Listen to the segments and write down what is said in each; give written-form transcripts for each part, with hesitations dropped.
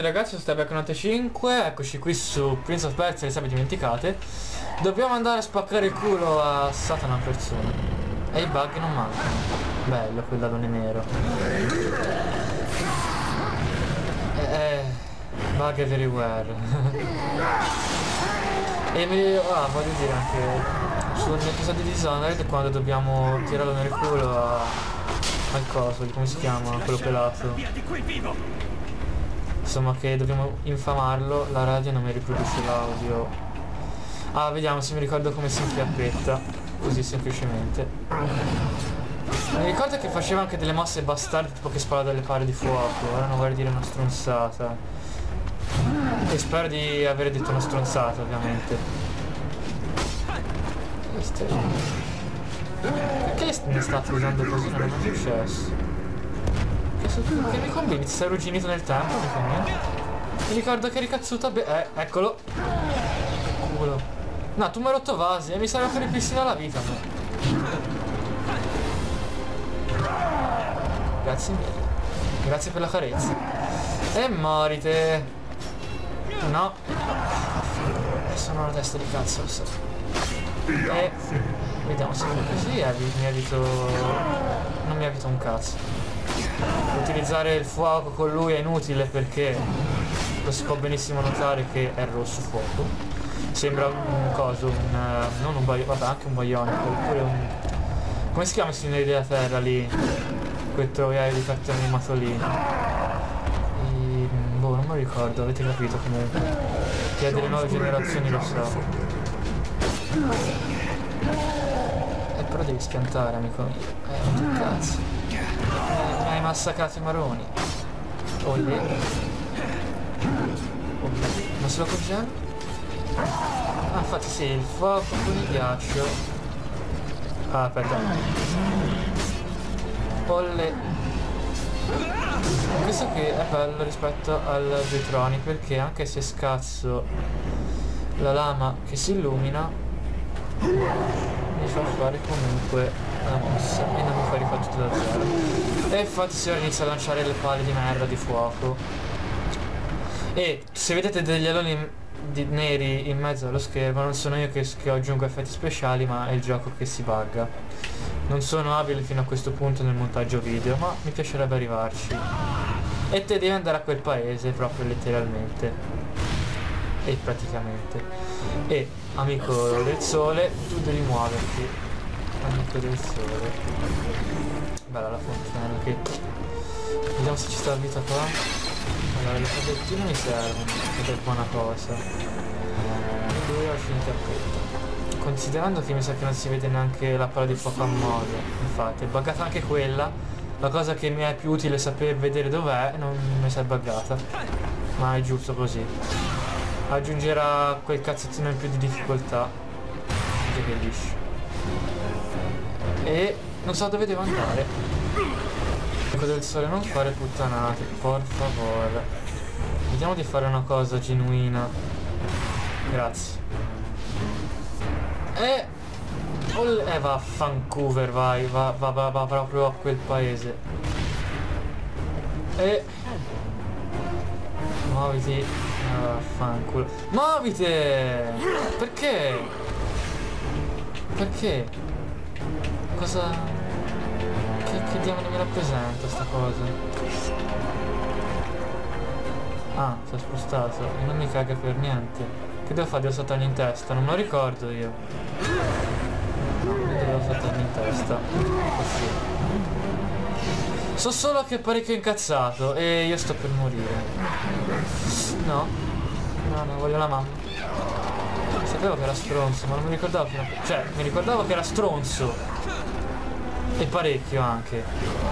ragazzi, sono Stabak 95, eccoci qui su Prince of Persia, le sabbie dimenticate. Dobbiamo andare a spaccare il culo a Satana persona. E i bug non mancano. Bello quel ladone nero. Bug everywhere. E voglio dire anche sull'episodio di Dishonored, quando dobbiamo tirarlo nel culo al coso, come si chiama? Quello pelato. Insomma, che dobbiamo infamarlo, la radio non mi riproduce l'audio. Ah, vediamo se mi ricordo come si infiappetta. Così semplicemente. Mi ricordo che faceva anche delle mosse bastarde, tipo che spara delle pare di fuoco. Ora non vorrei dire una stronzata. E spero di aver detto una stronzata, ovviamente. Perché ne state usando così? Non è mai successo. Che mi combini? Ti sei arrugginito nel tempo? Mi ricordo che eri cazzuta. Eccolo. Culo. No, tu mi hai rotto vasi e mi serve per ripristinare la vita. Grazie mille. Grazie per la carezza. E morite. No. Sono una testa di cazzo, lo so. E vediamo se così mi evito. Non mi evito un cazzo. Utilizzare il fuoco con lui è inutile perché lo si può benissimo notare che è rosso fuoco. Sembra un coso, non un bionico, vabbè, anche un bionico, oppure un... come si chiama il signore della terra lì? Quel troviaio di cartone animato lì. Boh, non me lo ricordo, avete capito comunque. Chi ha delle nuove generazioni lo sa. Però devi schiantare, amico mio. Che cazzo. Mi hai massacrato i maroni. Olle. Non se lo congela? Ah, infatti sì, il fuoco con il ghiaccio. Ah, aspetta. Olle. Questo qui è bello rispetto al Vetroni, perché anche se scazzo la lama che si illumina mi fa fare comunque la mossa e non mi fa rifare tutto da zero. E infatti si ora inizia a lanciare le palle di merda di fuoco. E se vedete degli aloni neri in mezzo allo schermo, non sono io che aggiungo effetti speciali, ma è il gioco che si bugga. Non sono abile fino a questo punto nel montaggio video, ma mi piacerebbe arrivarci. E te devi andare a quel paese proprio letteralmente. E praticamente. E amico del sole, tu devi muoverti. Amico del sole. Bella la fontana che... Vediamo se ci sta la vita qua. Allora le padettine mi servono, ed è buona cosa. E dove ho finito a petto. Considerando che mi sa che non si vede neanche la palla di fuoco a modo. Infatti è buggata anche quella. La cosa che mi è più utile saper vedere dov'è non mi si è buggata. Ma è giusto così. Aggiungerà quel cazzettino in più di difficoltà. Che liscio. E non so dove devo andare. Ecco del sole, non fare puttanate, por favore. Vediamo di fare una cosa genuina. Grazie. Vaffancuver, vai, va proprio a quel paese. E muoviti. Vaffanculo. Muovite! Perché? Perché? Cosa? Che diavolo mi rappresenta sta cosa? Ah, si è spostato e non mi caga per niente. Che devo fare? Devo saltargli in testa? Non me lo ricordo io. No, non devo saltargli in testa. Così. So solo che è parecchio incazzato e io sto per morire. No. No, voglio la mamma. Sapevo che era stronzo, ma non mi ricordavo fino a... Cioè, mi ricordavo che era stronzo. E parecchio anche.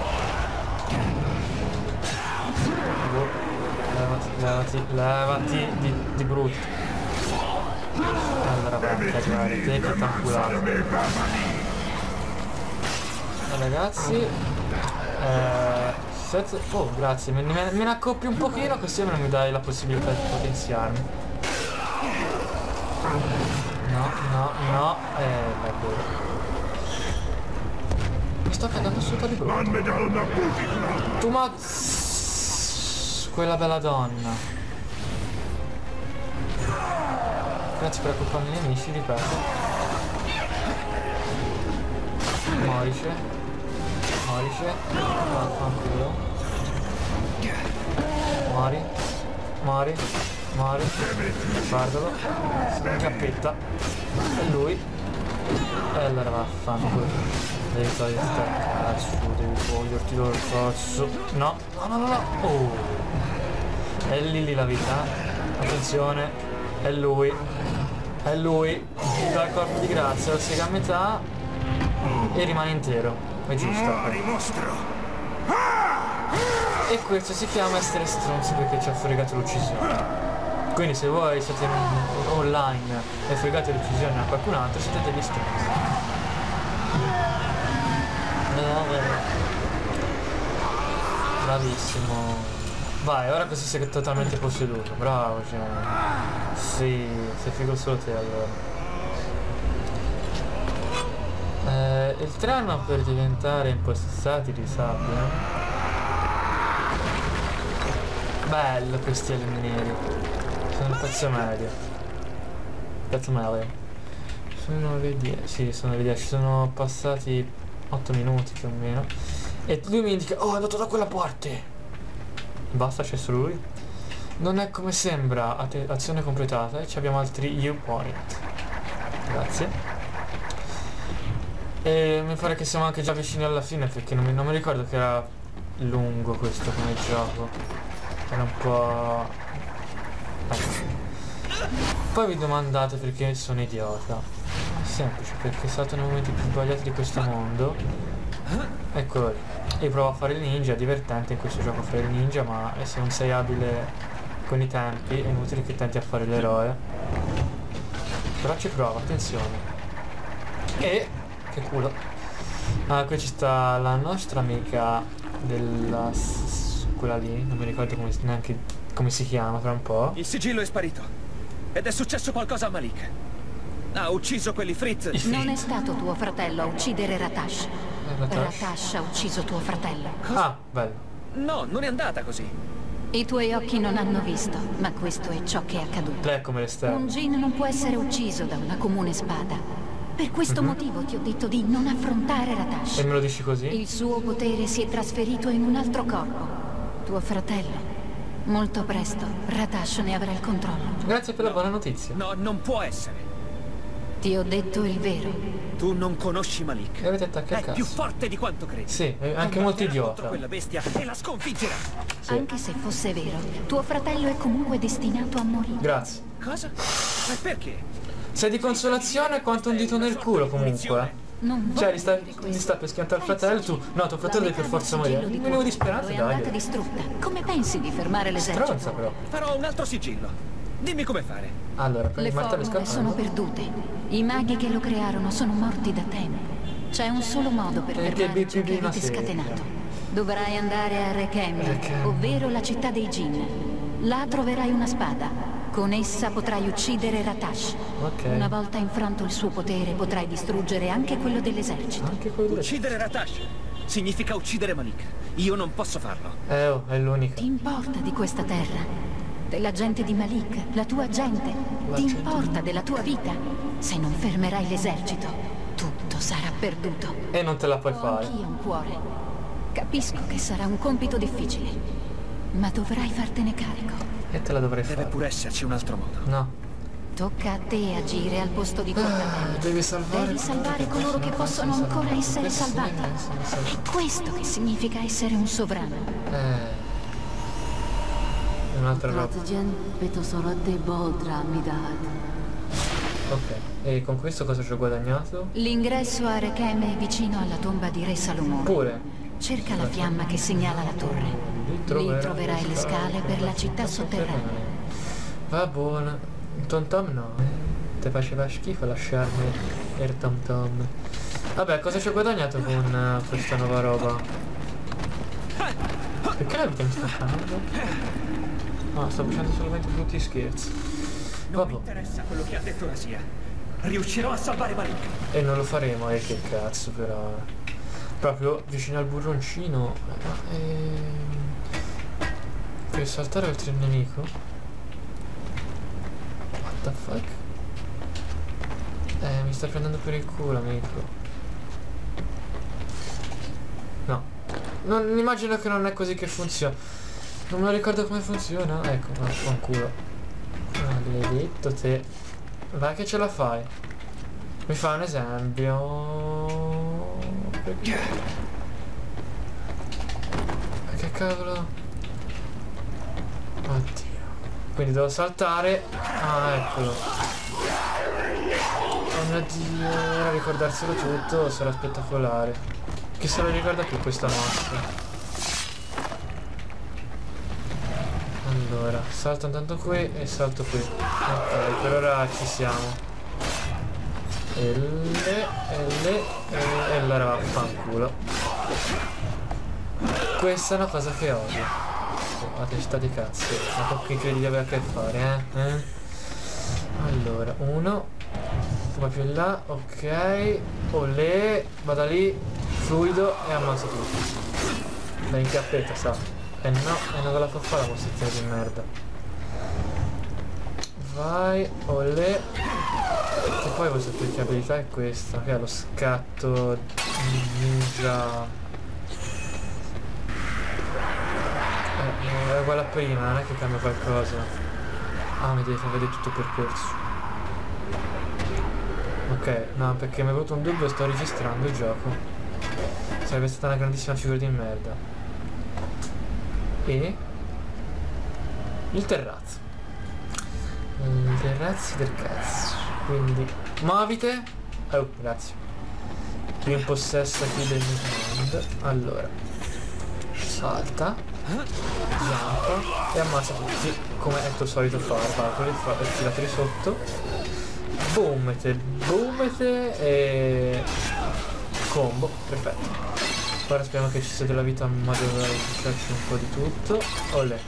Levati di brutto. Allora vai a arrivare, te che t'ha culato. Ragazzi, oh grazie, me ne accoppi un pochino così almeno mi dai la possibilità di potenziarmi. No, bello. Mi sto cagando sotto di brutto. Tu ma... Quella bella donna. Grazie per accompagnare i nemici, ripeto. Morice. Morice. Vaffanculo. Mori. Mori. Mori. Guardalo. Si incappetta. E lui. E allora vaffanculo. Devi toglierti dal cazzo. Devi toglierti dal cazzo. No. No, no, no, no. Oh. È lì la vita. Attenzione. È lui. È lui. Dal corpo di grazia. Lo sega a metà. E rimane intero. È giusto. E questo si chiama essere stronzi perché ci ha fregato l'uccisione. Quindi se voi siete online e fregate l'uccisione a qualcun altro siete degli stronzi. Bravissimo. Vai, ora così sei totalmente posseduto. Bravo, cioè. Sì, sei figo solo te allora. Il treno per diventare impossessati di sabbia. Bello questi elmi neri. Sono il pezzo medio. Pezzo medio. Sono le 10. Sì, sono le 10. Sono passati 8 minuti più o meno. E lui mi indica: oh, è andato da quella parte. Basta, c'è solo lui. Non è come sembra. Azione completata. E ci abbiamo altri U-point. Grazie. E mi pare che siamo anche già vicini alla fine, perché non mi ricordo che era lungo questo come gioco. Era un po'... Poi vi domandate perché sono idiota. È semplice, perché salto nei momenti più sbagliati di questo mondo. Eccolo lì. Io provo a fare il ninja, è divertente in questo gioco fare il ninja, ma se non sei abile con i tempi è inutile che tenti a fare l'eroe. Però ci provo, attenzione. E... che culo. Ah, qui ci sta la nostra amica della... quella lì, non mi ricordo neanche come si chiama tra un po'. Il sigillo è sparito. Ed è successo qualcosa a Malik. Ha ucciso quelli Fritz. Non è stato tuo fratello a uccidere Ratash. Ratash ha ucciso tuo fratello. Cosa? Ah, bello. No, non è andata così. I tuoi occhi non hanno visto, ma questo è ciò che è accaduto. Lei è come le stelle. Un Jin non può essere ucciso da una comune spada. Per questo motivo ti ho detto di non affrontare Ratash. E me lo dici così? Il suo potere si è trasferito in un altro corpo. Tuo fratello. Molto presto, Ratash ne avrà il controllo. Grazie per la buona notizia. No, non può essere. Ti ho detto il vero. Tu non conosci Malik. E avete attaccato il È cazzo. più forte di quanto credi. Sì, è anche molto Combatterà idiota. contro quella bestia e la sconfiggerà. Sì. Anche se fosse vero, tuo fratello è comunque destinato a morire. Grazie. Cosa? Ma perché? Sei di consolazione quanto un dito nel culo comunque. Non Cioè voglio gli sta per schiantare il fratello, tu... No, tuo fratello deve per forza morire. Un minimo di speranza, è andata dai. distrutta. Come pensi di fermare l'esercito? Stronza però. Farò un altro sigillo. Dimmi come fare. Allora, prendi Le il martello e formule sono scappare. perdute. I maghi che lo crearono sono morti da tempo. C'è un solo modo per Perché fermare ciò che BPB una avete serie. scatenato. Dovrai andare a Rekem, Rekem. ovvero la città dei Jin. Là troverai una spada. Con essa potrai uccidere Ratash. Ok. Una volta infranto il suo potere potrai distruggere anche quello dell'esercito. Anche quello del... Uccidere Ratash significa uccidere Malik. Io non posso farlo. Oh, è l'unica. Ti importa di questa terra? Della gente di Malik? La tua gente? Ti importa della tua vita? Se non fermerai l'esercito, tutto sarà perduto. E non te la puoi Ho fare. anch'io un cuore. Capisco che sarà un compito difficile, ma dovrai fartene carico. E te la dovrei Deve fare. pure esserci un altro modo. No. Tocca a te agire al posto di tuo fratello. Devi salvare... Devi salvare coloro che possono ancora essere salvati. È questo che significa essere un sovrano. Un'altra roba. Ok. E con questo cosa ci ho guadagnato? L'ingresso a Rekem è vicino alla tomba di Re Salomone. Pure. Cerca la fiamma che segnala la torre. Lì troverai le scale per la città sotterranea. Va buona. Tom Tom no. Te faceva schifo lasciarmi il Tom Tom. Vabbè, cosa ci ho guadagnato con questa nuova roba? Perché la vita mi sta facendo? No, sto facendo solamente brutti scherzi. Non mi Vabbè. interessa quello che ha detto Rasia. Riuscirò a salvare Malik. E non lo faremo, che cazzo però. Proprio vicino al burroncino. Per saltare oltre il nemico. What the fuck? Mi sta prendendo per il culo, amico. No. Non immagino che non è così che funziona. Non me lo ricordo come funziona. Ecco, no, fanculo. Maledetto te. Vai che ce la fai. Mi fa un esempio. Perché? Che cavolo? Oddio. Quindi devo saltare. Ah, eccolo. Oh mio Dio, ora ricordarselo tutto sarà spettacolare. Chi se lo ricorda più questa mossa? Allora, salto intanto qui e salto qui. Ok, per ora ci siamo. E allora vaffanculo. Questa è una cosa che odio. La testa di cazzo. Ma con chi credi di avere a che fare, eh? Allora, uno. Poi più in là, ok. Olè, vada lì, fluido e ammazza tutti. La incappetta, sa. E no, e non ve la fa fare la mostrazione di merda. Vai, olè. Che poi voi sapete che abilità è questa, che è lo scatto ninja. È uguale a prima, non è che cambia qualcosa. Ah, mi devi far vedere tutto il percorso. Ok, no, perché mi è venuto un dubbio e sto registrando il gioco. Sarebbe stata una grandissima figura di merda. E il terrazzo. Il terrazzo del cazzo. Quindi muovite. Oh, grazie. Rimpossessati del mio command. Allora, salta, jump e ammazza tutti come è tuo solito fare. Con il tirateli sotto. Boomete e combo, perfetto. Ora speriamo che ci sia della vita in modo da riuscirci un po' di tutto. Olè.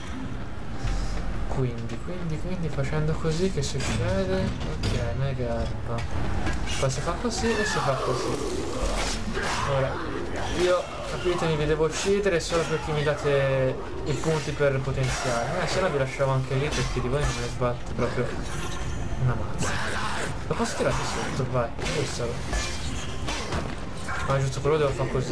Quindi facendo così che succede? Ok, mega arpa. Poi si fa così e si fa così. Ora, io capitemi vi devo uccidere solo perché mi date i punti per potenziare. Se no vi lasciavo anche lì perché di voi non me ne sbatte proprio una mazza. Lo posso tirare sotto, vai, bussalo. Ma giusto quello devo fare così.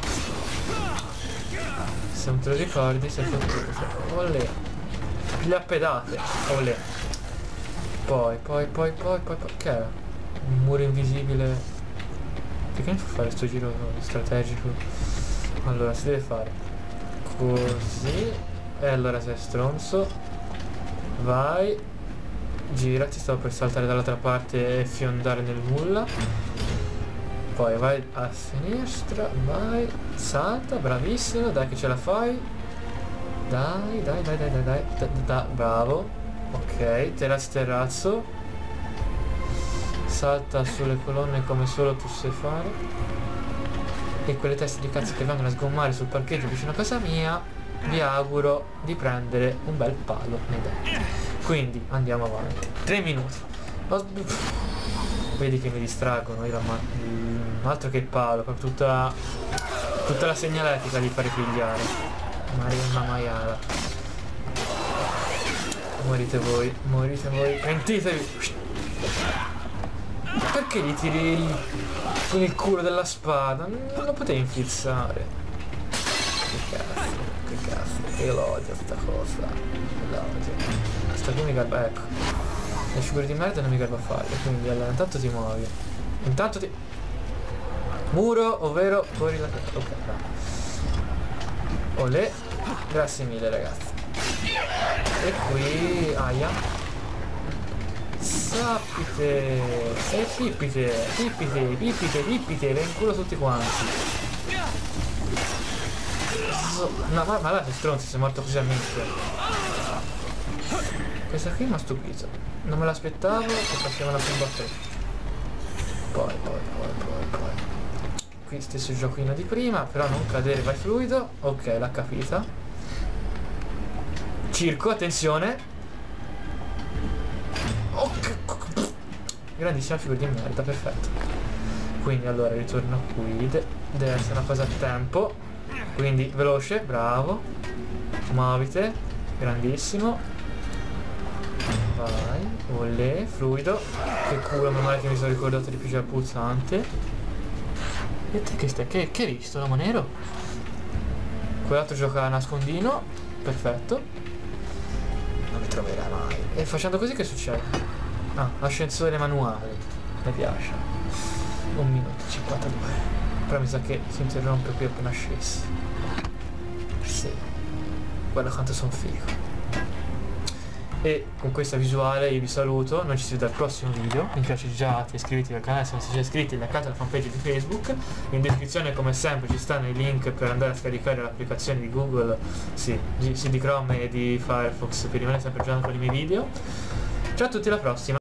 Se non te lo ricordi, sei fottuto. Olè. Le appedate. Olè. Poi. Che era? Un muro invisibile. Perché mi fa fare sto giro strategico? Allora, si deve fare così. E allora sei stronzo. Vai. Girati, stavo per saltare dall'altra parte e fiondare nel nulla. Poi vai a sinistra, vai, salta, bravissimo, dai che ce la fai. Dai, bravo. Ok, terrazzo. Salta sulle colonne come solo tu sai fare. E quelle teste di cazzo che vengono a sgommare sul parcheggio vicino a casa mia, vi auguro di prendere un bel palo nei denti. Quindi andiamo avanti. 3 minuti. Vedi che mi distraggono. Altro che il palo, proprio tutta la segnaletica di fare pigliare. Marina maiala. Morite voi. Pentitevi. Perché gli tiri con il culo della spada? Non lo potevi infilzare. Che cazzo. Che l'odio sta cosa. L'odio. Sta qui mi garba, ecco. Le figure di merda non mi garba a farle. Quindi allora intanto ti muovi. Intanto ti... Muro, ovvero corri la terra. Ok, no. Olè. Grazie mille ragazzi. E qui... Aia. Sappite. E pippite. Ven culo tutti quanti. No, ma là sei stronzo, sei morto così a mente. Questa qui mi ha stupito. Non me l'aspettavo che facevano una combattere. Poi. Qui stesso giochino di prima, però non cadere, vai fluido. Ok, l'ha capita. Circo, attenzione. Ok. Grandissima figura di merda, perfetto. Quindi allora ritorno qui. Deve essere una cosa a tempo. Quindi veloce, bravo. Muovite. Grandissimo. Vai, Olè, fluido. Che culo, meno male che mi sono ricordato di pigiare il pulsante. E te che stai? Che hai visto, l'uomo nero? Quell'altro gioca a nascondino. Perfetto. Non mi troverai mai. E facendo così che succede? Ah, ascensore manuale. Mi piace. 1 minuto e 52. Però mi sa che si interrompe qui appena sceso. Sì. Guarda quanto sono figo. E con questa visuale io vi saluto, noi ci si vede al prossimo video. Mi piace già, iscrivetevi al canale se non siete già iscritti, leccate la fanpage di Facebook. In descrizione come sempre ci stanno i link per andare a scaricare l'applicazione di Google, sì, di Chrome e di Firefox per rimanere sempre aggiornato con i miei video. Ciao a tutti, alla prossima!